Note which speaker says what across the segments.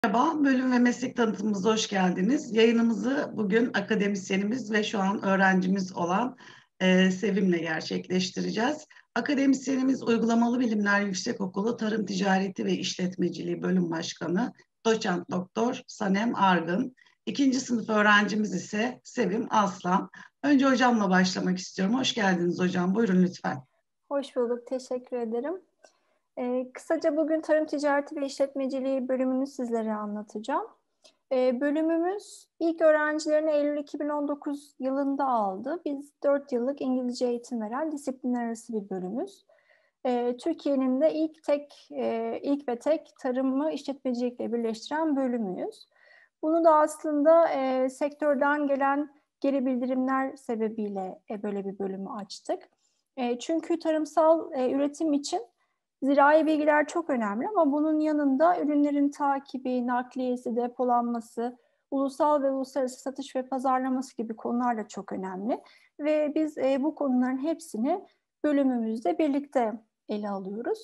Speaker 1: Merhaba, bölüm ve meslek tanıtımımıza hoş geldiniz. Yayınımızı bugün akademisyenimiz ve şu an öğrencimiz olan Sevim'le gerçekleştireceğiz. Akademisyenimiz Uygulamalı Bilimler Yüksekokulu Tarım Ticareti ve İşletmeciliği Bölüm Başkanı Doçent Doktor Sanem Argın. İkinci sınıf öğrencimiz ise Sevim Aslan. Önce hocamla başlamak istiyorum. Hoş geldiniz hocam. Buyurun lütfen.
Speaker 2: Hoş bulduk, teşekkür ederim. Kısaca bugün Tarım Ticareti ve İşletmeciliği bölümünü sizlere anlatacağım. Bölümümüz ilk öğrencilerini Eylül 2019 yılında aldı. Biz 4 yıllık İngilizce eğitim veren disiplinler arası bir bölümüz. Türkiye'nin de ilk ve tek tarımı işletmecilikle birleştiren bölümüyüz. Bunu da aslında sektörden gelen geri bildirimler sebebiyle böyle bir bölümü açtık. Çünkü tarımsal üretim için zirai bilgiler çok önemli ama bunun yanında ürünlerin takibi, nakliyesi, depolanması, ulusal ve uluslararası satış ve pazarlaması gibi konular da çok önemli. Ve biz bu konuların hepsini bölümümüzde birlikte ele alıyoruz.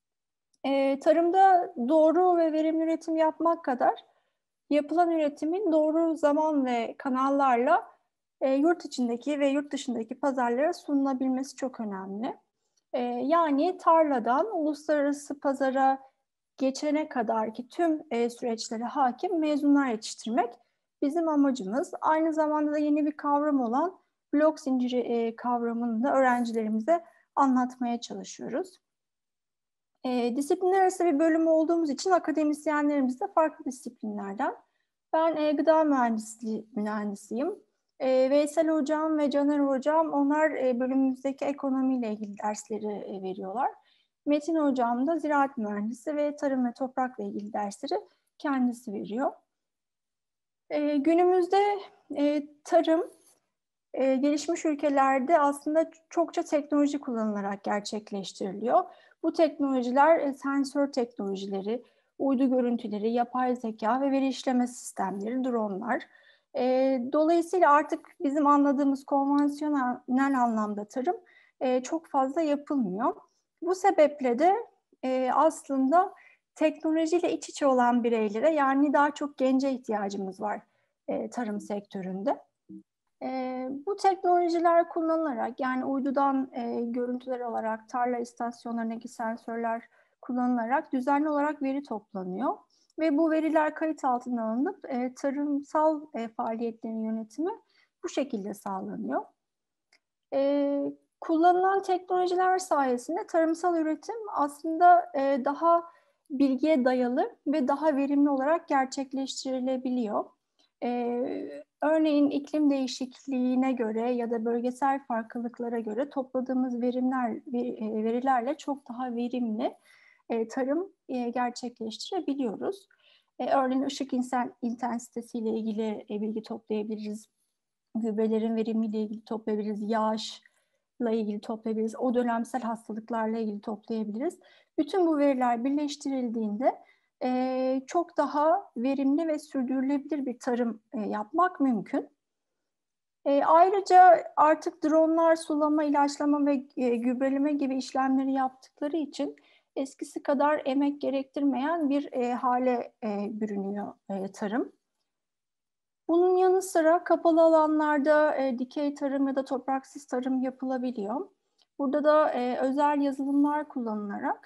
Speaker 2: Tarımda doğru ve verimli üretim yapmak kadar yapılan üretimin doğru zaman ve kanallarla yurt içindeki ve yurt dışındaki pazarlara sunulabilmesi çok önemli. Yani tarladan uluslararası pazara geçene kadarki tüm süreçlere hakim mezunlar yetiştirmek bizim amacımız. Aynı zamanda da yeni bir kavram olan blok zinciri kavramını da öğrencilerimize anlatmaya çalışıyoruz. Disiplinler arası bir bölüm olduğumuz için akademisyenlerimiz de farklı disiplinlerden. Ben gıda mühendisiyim. Veysel Hocam ve Caner Hocam onlar bölümümüzdeki ekonomiyle ilgili dersleri veriyorlar. Metin Hocam da ziraat mühendisi ve tarım ve toprakla ilgili dersleri kendisi veriyor. Günümüzde tarım gelişmiş ülkelerde aslında çokça teknoloji kullanılarak gerçekleştiriliyor. Bu teknolojiler sensör teknolojileri, uydu görüntüleri, yapay zeka ve veri işleme sistemleri, dronlar. Dolayısıyla artık bizim anladığımız konvansiyonel anlamda tarım çok fazla yapılmıyor. Bu sebeple de aslında teknolojiyle iç içe olan bireylere, yani daha çok gence ihtiyacımız var tarım sektöründe. Bu teknolojiler kullanılarak, yani uydudan görüntüler olarak tarla istasyonlarındaki sensörler kullanılarak düzenli olarak veri toplanıyor. Ve bu veriler kayıt altına alınıp tarımsal faaliyetlerin yönetimi bu şekilde sağlanıyor. Kullanılan teknolojiler sayesinde tarımsal üretim aslında daha bilgiye dayalı ve daha verimli olarak gerçekleştirilebiliyor. Örneğin iklim değişikliğine göre ya da bölgesel farklılıklara göre topladığımız verilerle çok daha verimli tarım gerçekleştirebiliyoruz. Örneğin ışık intensitesiyle ilgili bilgi toplayabiliriz, gübrelerin verimiyle ilgili toplayabiliriz, yağışla ilgili toplayabiliriz, o dönemsel hastalıklarla ilgili toplayabiliriz. Bütün bu veriler birleştirildiğinde çok daha verimli ve sürdürülebilir bir tarım yapmak mümkün. Ayrıca artık dronlar sulama, ilaçlama ve gübreleme gibi işlemleri yaptıkları için eskisi kadar emek gerektirmeyen bir hale bürünüyor tarım. Bunun yanı sıra kapalı alanlarda dikey tarım ya da topraksız tarım yapılabiliyor. Burada da özel yazılımlar kullanılarak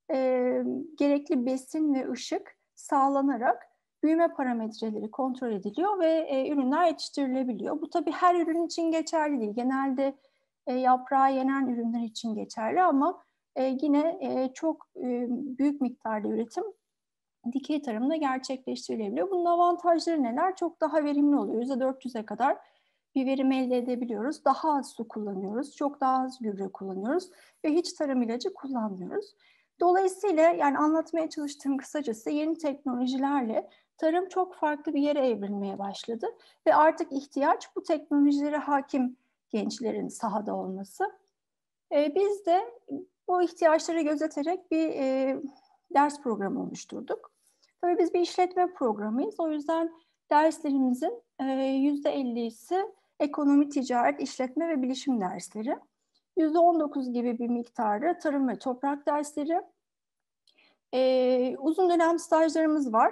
Speaker 2: gerekli besin ve ışık sağlanarak büyüme parametreleri kontrol ediliyor ve ürünler yetiştirilebiliyor. Bu tabii her ürün için geçerli değil. Genelde yaprağı yenen ürünler için geçerli ama yine çok büyük miktarda üretim dikey tarımda gerçekleştirilebiliyor. Bunun avantajları neler? Çok daha verimli oluyor. %400'e kadar bir verim elde edebiliyoruz. Daha az su kullanıyoruz, çok daha az gübre kullanıyoruz ve hiç tarım ilacı kullanmıyoruz. Dolayısıyla yani anlatmaya çalıştığım kısacası yeni teknolojilerle tarım çok farklı bir yere evrilmeye başladı ve artık ihtiyaç bu teknolojilere hakim gençlerin sahada olması. Biz de bu ihtiyaçları gözeterek bir ders programı oluşturduk. Tabii biz bir işletme programıyız. O yüzden derslerimizin %50'si ekonomi, ticaret, işletme ve bilişim dersleri. %19 gibi bir miktarı tarım ve toprak dersleri. Uzun dönem stajlarımız var.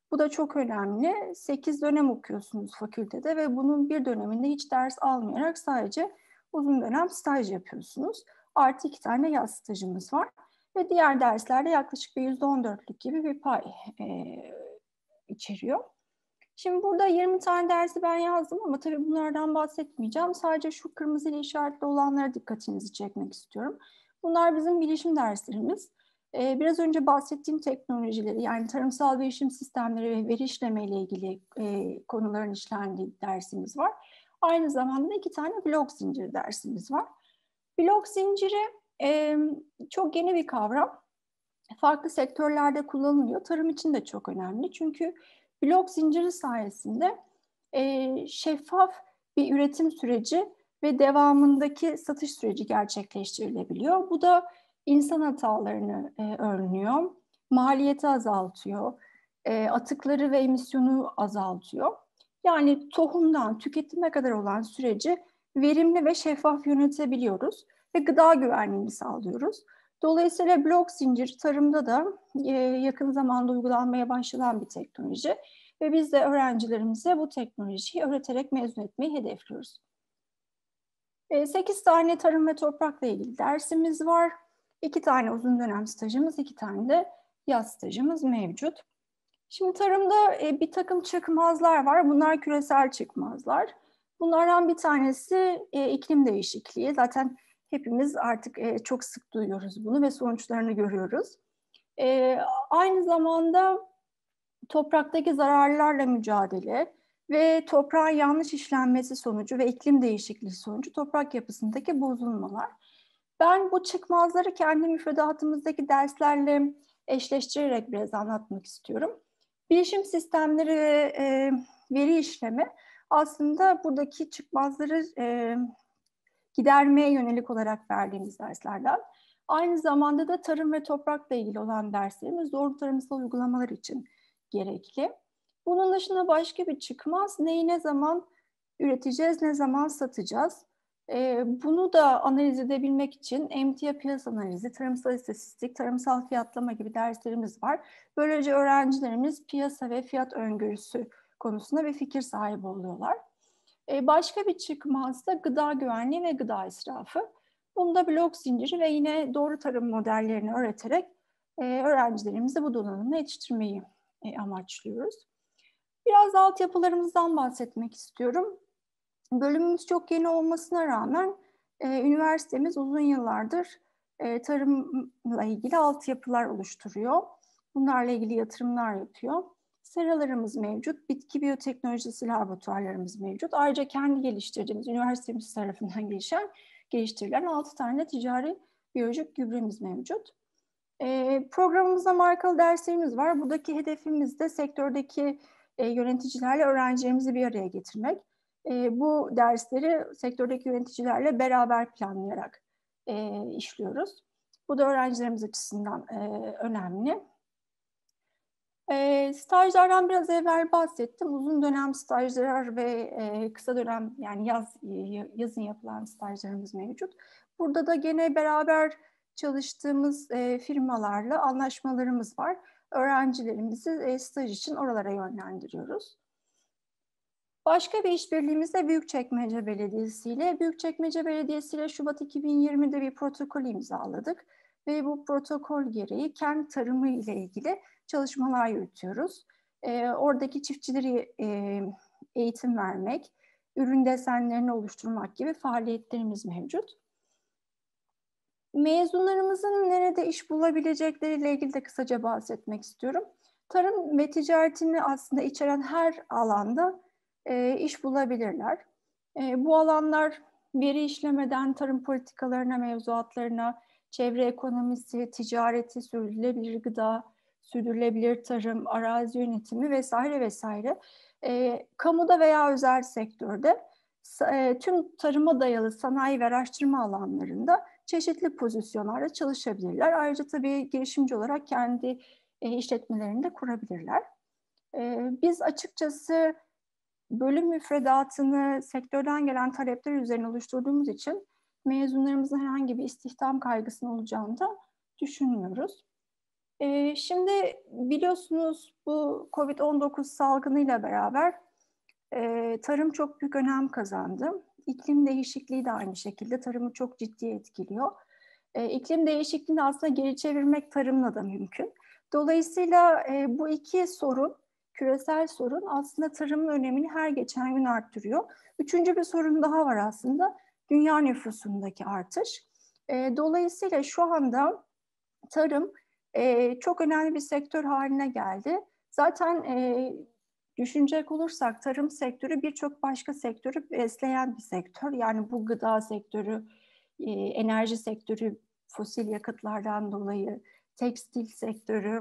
Speaker 2: Bu da çok önemli. 8 dönem okuyorsunuz fakültede ve bunun bir döneminde hiç ders almayarak sadece uzun dönem staj yapıyorsunuz. Artı 2 tane yaz stajımız var. Ve diğer derslerde yaklaşık bir %14'lük gibi bir pay içeriyor. Şimdi burada 20 tane dersi ben yazdım ama tabii bunlardan bahsetmeyeceğim. Sadece şu kırmızı ile işaretli olanlara dikkatinizi çekmek istiyorum. Bunlar bizim bilişim derslerimiz. Biraz önce bahsettiğim teknolojileri, yani tarımsal bilişim sistemleri ve veri işleme ile ilgili konuların işlendiği dersimiz var. Aynı zamanda 2 tane blok zinciri dersimiz var. Blok zinciri çok yeni bir kavram. Farklı sektörlerde kullanılıyor. Tarım için de çok önemli. Çünkü blok zinciri sayesinde şeffaf bir üretim süreci ve devamındaki satış süreci gerçekleştirilebiliyor. Bu da insan hatalarını önlüyor, maliyeti azaltıyor, atıkları ve emisyonu azaltıyor. Yani tohumdan tüketime kadar olan süreci verimli ve şeffaf yönetebiliyoruz ve gıda güvenliğini sağlıyoruz. Dolayısıyla blok zincir tarımda da yakın zamanda uygulanmaya başlanan bir teknoloji ve biz de öğrencilerimize bu teknolojiyi öğreterek mezun etmeyi hedefliyoruz. 8 tane tarım ve toprakla ilgili dersimiz var. 2 tane uzun dönem stajımız, 2 tane de yaz stajımız mevcut. Şimdi tarımda bir takım çıkmazlar var. Bunlar küresel çıkmazlar. Bunlardan bir tanesi iklim değişikliği. Zaten hepimiz artık çok sık duyuyoruz bunu ve sonuçlarını görüyoruz. Aynı zamanda topraktaki zararlarla mücadele ve toprağın yanlış işlenmesi sonucu ve iklim değişikliği sonucu toprak yapısındaki bozulmalar. Ben bu çıkmazları kendi müfredatımızdaki derslerle eşleştirerek biraz anlatmak istiyorum. Bilişim sistemleri ve veri işlemi aslında buradaki çıkmazları gidermeye yönelik olarak verdiğimiz derslerden. Aynı zamanda da tarım ve toprakla ilgili olan derslerimiz doğru tarımsal uygulamalar için gerekli. Bunun dışında başka bir çıkmaz, neyi ne zaman üreteceğiz, ne zaman satacağız. Bunu da analiz edebilmek için emtia piyasa analizi, tarımsal istatistik, tarımsal fiyatlama gibi derslerimiz var. Böylece öğrencilerimiz piyasa ve fiyat öngörüsü konusunda bir fikir sahibi oluyorlar. Başka bir çıkmaz da gıda güvenliği ve gıda israfı. Bunda blok zinciri ve yine doğru tarım modellerini öğreterek öğrencilerimizi bu donanımla yetiştirmeyi amaçlıyoruz. Biraz da altyapılarımızdan bahsetmek istiyorum. Bölümümüz çok yeni olmasına rağmen üniversitemiz uzun yıllardır tarımla ilgili altyapılar oluşturuyor. Bunlarla ilgili yatırımlar yapıyor. Seralarımız mevcut, bitki biyoteknolojisi laboratuvarlarımız mevcut. Ayrıca kendi geliştirdiğimiz, üniversitemiz tarafından geliştirilen 6 tane ticari biyolojik gübremiz mevcut. Programımızda markalı derslerimiz var. Buradaki hedefimiz de sektördeki yöneticilerle öğrencilerimizi bir araya getirmek. Bu dersleri sektördeki yöneticilerle beraber planlayarak işliyoruz. Bu da öğrencilerimiz açısından önemli. Stajlardan biraz evvel bahsettim. Uzun dönem stajlar ve kısa dönem, yani yazın yapılan stajlarımız mevcut. Burada da gene beraber çalıştığımız firmalarla anlaşmalarımız var. Öğrencilerimizi staj için oralara yönlendiriyoruz. Başka bir işbirliğimiz de Büyükçekmece Belediyesi ile. Büyükçekmece Belediyesi ile Şubat 2020'de bir protokol imzaladık. Ve bu protokol gereği kent tarımı ile ilgili çalışmalar yürütüyoruz. Oradaki çiftçileri eğitim vermek, ürün desenlerini oluşturmak gibi faaliyetlerimiz mevcut. Mezunlarımızın nerede iş bulabilecekleriyle ilgili de kısaca bahsetmek istiyorum. Tarım ve ticaretini aslında içeren her alanda iş bulabilirler. Bu alanlar veri işlemeden tarım politikalarına, mevzuatlarına, çevre ekonomisi, ticareti, sürdürülebilir gıda, sürdürülebilir tarım, arazi yönetimi vesaire vesaire. Kamuda veya özel sektörde tüm tarıma dayalı sanayi ve araştırma alanlarında çeşitli pozisyonlarda çalışabilirler. Ayrıca tabii girişimci olarak kendi işletmelerini de kurabilirler. Biz açıkçası bölüm müfredatını sektörden gelen talepler üzerine oluşturduğumuz için mezunlarımızın herhangi bir istihdam kaygısının olacağını da düşünmüyoruz. Şimdi biliyorsunuz bu COVID-19 salgınıyla beraber tarım çok büyük önem kazandı. İklim değişikliği de aynı şekilde tarımı çok ciddi etkiliyor. İklim değişikliğini aslında geri çevirmek tarımla da mümkün. Dolayısıyla bu iki sorun, küresel sorun aslında tarımın önemini her geçen gün arttırıyor. Üçüncü bir sorun daha var aslında, dünya nüfusundaki artış. Dolayısıyla şu anda tarım çok önemli bir sektör haline geldi. Zaten düşünecek olursak tarım sektörü birçok başka sektörü besleyen bir sektör. Yani bu gıda sektörü, enerji sektörü, fosil yakıtlardan dolayı, tekstil sektörü,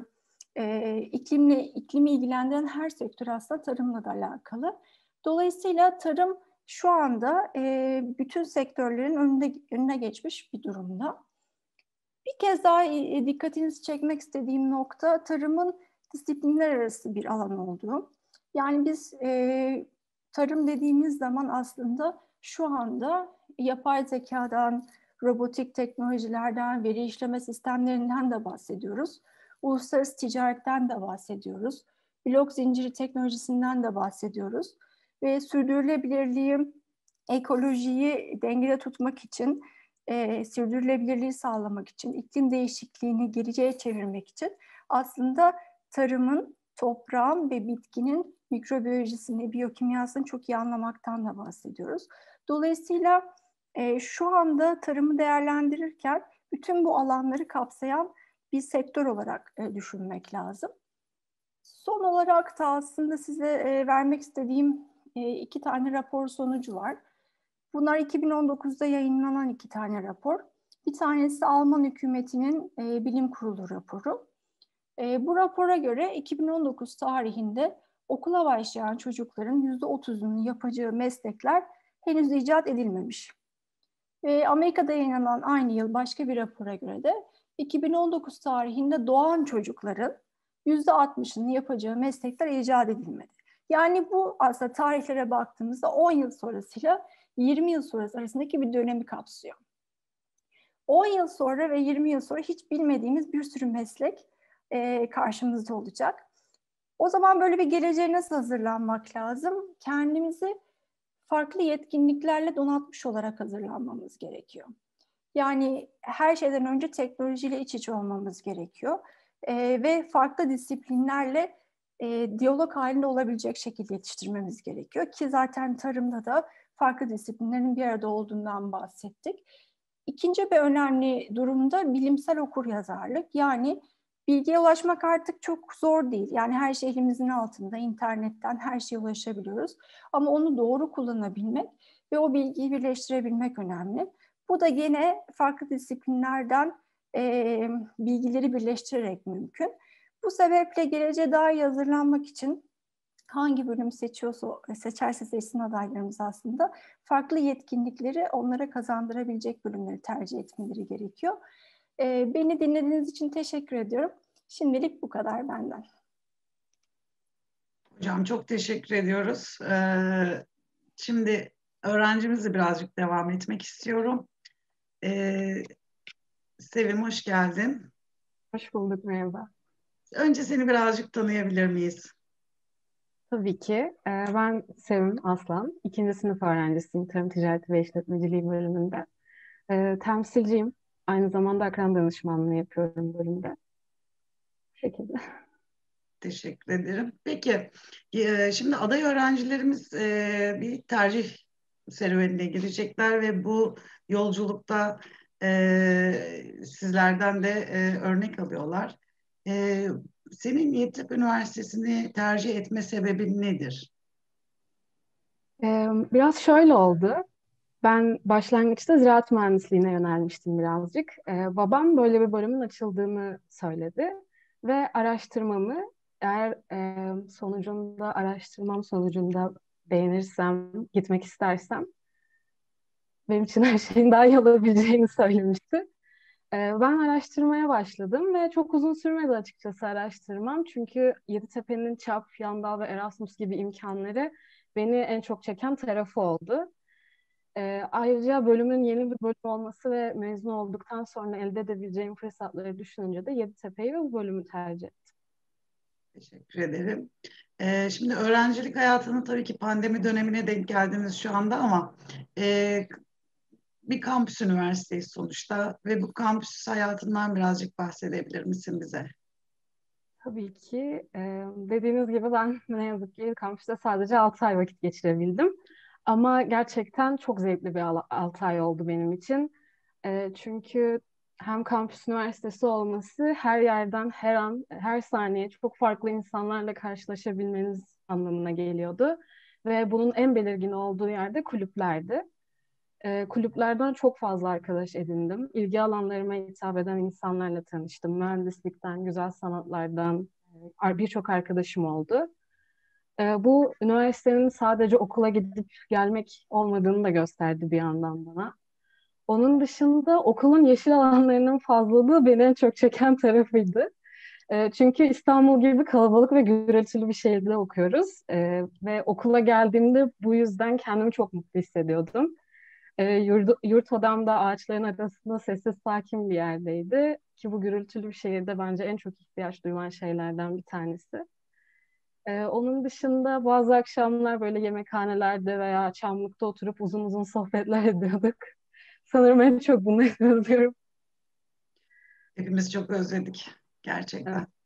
Speaker 2: iklimi ilgilendiren her sektör aslında tarımla da alakalı. Dolayısıyla tarım şu anda bütün sektörlerin önüne geçmiş bir durumda. Bir kez daha dikkatinizi çekmek istediğim nokta tarımın disiplinler arası bir alan olduğu. Yani biz tarım dediğimiz zaman aslında şu anda yapay zekadan, robotik teknolojilerden, veri işleme sistemlerinden de bahsediyoruz. Uluslararası ticaretten de bahsediyoruz. Blok zinciri teknolojisinden de bahsediyoruz. Ve sürdürülebilirliği, ekolojiyi dengede tutmak için sürdürülebilirliği sağlamak için, iklim değişikliğini geriye çevirmek için aslında tarımın, toprağın ve bitkinin mikrobiyolojisini, biyokimyasını çok iyi anlamaktan da bahsediyoruz. Dolayısıyla şu anda tarımı değerlendirirken bütün bu alanları kapsayan bir sektör olarak düşünmek lazım. Son olarak da aslında size vermek istediğim iki tane rapor sonucu var. Bunlar 2019'da yayınlanan iki tane rapor. Bir tanesi Alman hükümetinin bilim kurulu raporu. Bu rapora göre 2019 tarihinde okula başlayan çocukların %30'unun yapacağı meslekler henüz icat edilmemiş. Amerika'da yayınlanan aynı yıl başka bir rapora göre de 2019 tarihinde doğan çocukların %60'ının yapacağı meslekler icat edilmedi. Yani bu aslında tarihlere baktığımızda 10 yıl sonrasıyla 20 yıl sonrası arasındaki bir dönemi kapsıyor. 10 yıl sonra ve 20 yıl sonra hiç bilmediğimiz bir sürü meslek karşımızda olacak. O zaman böyle bir geleceğe nasıl hazırlanmak lazım? Kendimizi farklı yetkinliklerle donatmış olarak hazırlanmamız gerekiyor. Yani her şeyden önce teknolojiyle iç içe olmamız gerekiyor. Ve farklı disiplinlerle diyalog halinde olabilecek şekilde yetiştirmemiz gerekiyor. Ki zaten tarımda da farklı disiplinlerin bir arada olduğundan bahsettik. İkinci bir önemli durumda bilimsel okuryazarlık. Yani bilgiye ulaşmak artık çok zor değil. Yani her şey elimizin altında, internetten her şeye ulaşabiliyoruz. Ama onu doğru kullanabilmek ve o bilgiyi birleştirebilmek önemli. Bu da yine farklı disiplinlerden bilgileri birleştirerek mümkün. Bu sebeple geleceğe daha iyi hazırlanmak için hangi bölüm seçerse seçsin adaylarımız aslında farklı yetkinlikleri onlara kazandırabilecek bölümleri tercih etmeleri gerekiyor. Beni dinlediğiniz için teşekkür ediyorum. Şimdilik bu kadar benden.
Speaker 1: Hocam çok teşekkür ediyoruz. Şimdi öğrencimizle birazcık devam etmek istiyorum. Sevim hoş geldin.
Speaker 3: Hoş bulduk, merhaba.
Speaker 1: Önce seni birazcık tanıyabilir miyiz?
Speaker 3: Tabii ki. Ben Sevim Aslan. İkinci sınıf öğrencisiyim. Tarım Ticareti ve İşletmeciliği bölümünde. Temsilciyim. Aynı zamanda akran danışmanlığı yapıyorum bölümde. Bu şekilde.
Speaker 1: Teşekkür ederim. Peki, şimdi aday öğrencilerimiz bir tercih serüvenine girecekler ve bu yolculukta sizlerden de örnek alıyorlar. Senin Yeditepe Üniversitesi'ni tercih etme sebebin nedir?
Speaker 3: Biraz şöyle oldu. Ben başlangıçta ziraat mühendisliğine yönelmiştim birazcık. Babam böyle bir bölümün açıldığını söyledi ve araştırmamı eğer araştırmam sonucunda beğenirsem, gitmek istersem benim için her şeyin daha iyi olabileceğini söylemişti. Ben araştırmaya başladım ve çok uzun sürmedi açıkçası araştırmam. Çünkü Yeditepe'nin ÇAP, Yandal ve Erasmus gibi imkanları beni en çok çeken tarafı oldu. Ayrıca bölümün yeni bir bölüm olması ve mezun olduktan sonra elde edebileceğim fırsatları düşününce de Yeditepe'yi ve bu bölümü tercih ettim.
Speaker 1: Teşekkür ederim. Şimdi öğrencilik hayatını tabii ki pandemi dönemine denk geldiniz şu anda ama e, bir kampüs üniversitesi sonuçta ve bu kampüs hayatından birazcık bahsedebilir misin bize?
Speaker 3: Tabii ki. Dediğiniz gibi ben ne yazık ki kampüste sadece 6 ay vakit geçirebildim. Ama gerçekten çok zevkli bir 6 ay oldu benim için. Çünkü hem kampüs üniversitesi olması her yerden her an, her saniye çok farklı insanlarla karşılaşabilmeniz anlamına geliyordu. Ve bunun en belirgin olduğu yerde kulüplerdi. Kulüplerden çok fazla arkadaş edindim. İlgi alanlarıma hitap eden insanlarla tanıştım. Mühendislikten, güzel sanatlardan birçok arkadaşım oldu. Bu üniversitenin sadece okula gidip gelmek olmadığını da gösterdi bir yandan bana. Onun dışında okulun yeşil alanlarının fazlalığı beni en çok çeken tarafıydı. Çünkü İstanbul gibi kalabalık ve gürültülü bir şehirde okuyoruz. Ve okula geldiğimde bu yüzden kendimi çok mutlu hissediyordum. Yurt odamda ağaçların arasında sessiz sakin bir yerdeydi. Ki bu gürültülü bir şehirde bence en çok ihtiyaç duyulan şeylerden bir tanesi. Onun dışında bazı akşamlar böyle yemekhanelerde veya Çamlık'ta oturup uzun uzun sohbetler ediyorduk. Sanırım en çok bunu özlüyorum.
Speaker 1: Hepimiz çok özledik
Speaker 3: Evet.
Speaker 1: gerçekten.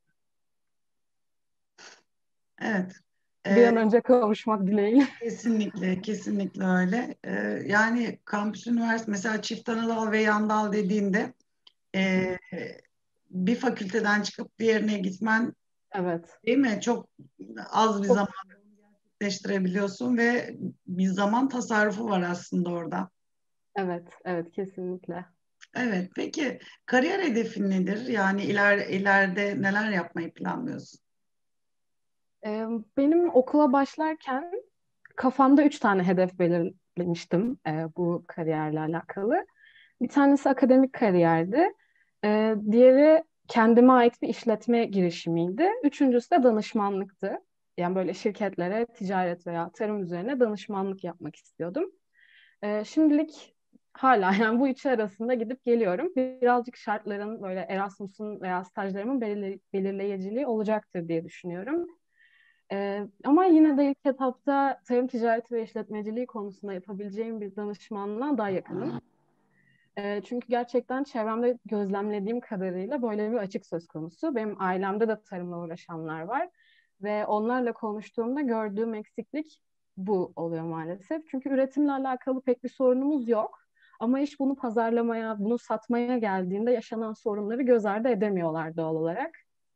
Speaker 1: Evet.
Speaker 3: Bir an önce kavuşmak dileğiyle.
Speaker 1: Kesinlikle, kesinlikle öyle. Yani kampüs üniversite mesela çift ana dal ve yan dal dediğinde e, bir fakülteden çıkıp diğerine gitmen
Speaker 3: Evet.
Speaker 1: değil mi? Çok az bir
Speaker 3: Çok,
Speaker 1: zaman gerçekleştirebiliyorsun ve bir zaman tasarrufu var aslında orada.
Speaker 3: evet, evet kesinlikle.
Speaker 1: Evet, peki kariyer hedefin nedir? Yani ileride neler yapmayı planlıyorsun?
Speaker 3: Benim okula başlarken kafamda 3 tane hedef belirlemiştim bu kariyerle alakalı. Bir tanesi akademik kariyerdi. Diğeri kendime ait bir işletme girişimiydi. Üçüncüsü de danışmanlıktı. Yani böyle şirketlere ticaret veya tarım üzerine danışmanlık yapmak istiyordum. Şimdilik hala yani bu üçü arasında gidip geliyorum. Birazcık şartların böyle Erasmus'un veya stajlarımın belirleyiciliği olacaktır diye düşünüyorum. Ama yine de ilk etapta tarım ticareti ve işletmeciliği konusunda yapabileceğim bir danışmanlığa daha yakınım. Çünkü gerçekten çevremde gözlemlediğim kadarıyla böyle bir açık söz konusu. Benim ailemde de tarımla uğraşanlar var ve onlarla konuştuğumda gördüğüm eksiklik bu oluyor maalesef. Çünkü üretimle alakalı pek bir sorunumuz yok. Ama iş bunu pazarlamaya, bunu satmaya geldiğinde yaşanan sorunları göz ardı edemiyorlar doğal olarak.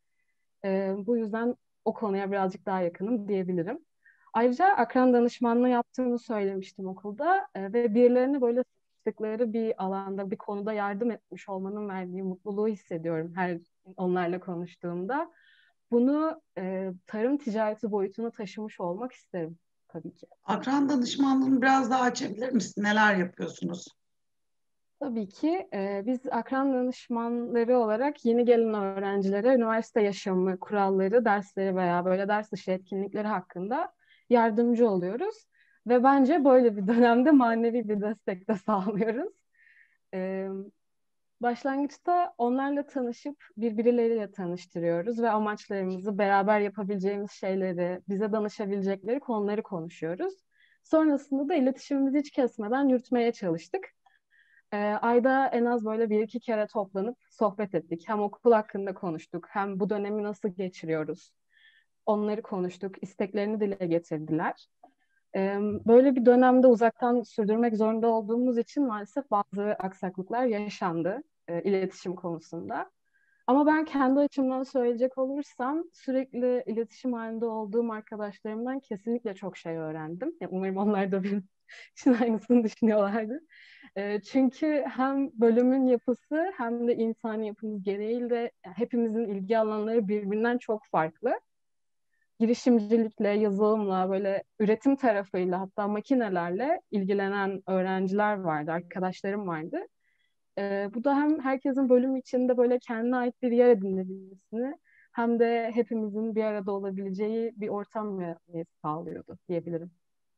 Speaker 3: Bu yüzden o konuya birazcık daha yakınım diyebilirim. Ayrıca akran danışmanlığı yaptığımı söylemiştim okulda ve birilerine böyle sıkıştıkları bir alanda, bir konuda yardım etmiş olmanın verdiği mutluluğu hissediyorum her onlarla konuştuğumda. Bunu tarım ticareti boyutuna taşımış olmak isterim tabii ki.
Speaker 1: Akran danışmanlığını biraz daha açabilir misin? Neler yapıyorsunuz?
Speaker 3: Tabii ki biz akran danışmanları olarak yeni gelen öğrencilere üniversite yaşamı, kuralları, dersleri veya böyle ders dışı etkinlikleri hakkında yardımcı oluyoruz. Ve bence böyle bir dönemde manevi bir destek de sağlıyoruz. E, Başlangıçta onlarla tanışıp birbirleriyle tanıştırıyoruz ve amaçlarımızı, beraber yapabileceğimiz şeyleri, bize danışabilecekleri konuları konuşuyoruz. Sonrasında da iletişimimizi hiç kesmeden yürütmeye çalıştık. Ayda en az böyle bir iki kere toplanıp sohbet ettik. Hem okul hakkında konuştuk, hem bu dönemi nasıl geçiriyoruz. Onları konuştuk, isteklerini dile getirdiler. Böyle bir dönemde uzaktan sürdürmek zorunda olduğumuz için maalesef bazı aksaklıklar yaşandı iletişim konusunda. Ama ben kendi açımdan söyleyecek olursam sürekli iletişim halinde olduğum arkadaşlarımdan kesinlikle çok şey öğrendim. Umarım onlar da benim için aynısını düşünüyorlardı. Çünkü hem bölümün yapısı hem de insani yapımız gereği de hepimizin ilgi alanları birbirinden çok farklı. Girişimcilikle, yazılımla, böyle üretim tarafıyla hatta makinelerle ilgilenen öğrenciler vardı, arkadaşlarım vardı. Bu da hem herkesin bölüm içinde böyle kendine ait bir yer edinebilmesini hem de hepimizin bir arada olabileceği bir ortam yaratmayı sağlıyordu diyebilirim.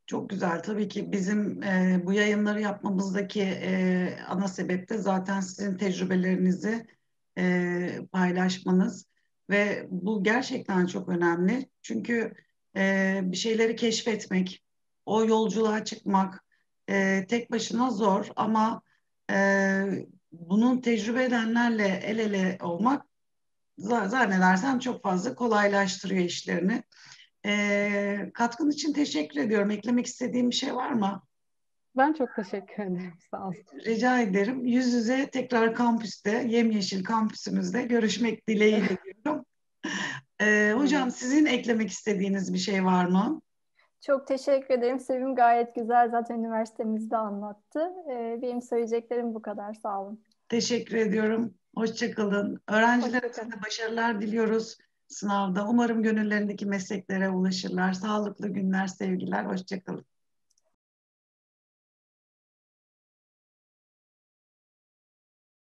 Speaker 1: Çok güzel. Tabii ki bizim bu yayınları yapmamızdaki ana sebep de zaten sizin tecrübelerinizi paylaşmanız ve bu gerçekten çok önemli. Çünkü bir şeyleri keşfetmek, o yolculuğa çıkmak tek başına zor ama bunun tecrübe edenlerle el ele olmak zannedersem çok fazla kolaylaştırıyor işlerini. Katkın için teşekkür ediyorum. Eklemek istediğim bir şey var mı?
Speaker 3: Ben çok teşekkür ederim. Sağ olun.
Speaker 1: Rica ederim. Yüz yüze tekrar kampüste, yemyeşil kampüsümüzde görüşmek dileğiyle diyorum. Hocam
Speaker 3: Umarım.
Speaker 1: sizin eklemek istediğiniz bir şey var mı?
Speaker 2: Çok teşekkür ederim. Sevim gayet güzel zaten üniversitemizde anlattı. Benim söyleyeceklerim bu kadar. Sağ olun.
Speaker 1: Teşekkür ediyorum. Hoşça kalın. Öğrencilerimize
Speaker 2: Hoşçakalın.
Speaker 1: de başarılar diliyoruz sınavda. Umarım gönüllerindeki mesleklere ulaşırlar. Sağlıklı günler, sevgiler. Hoşça kalın.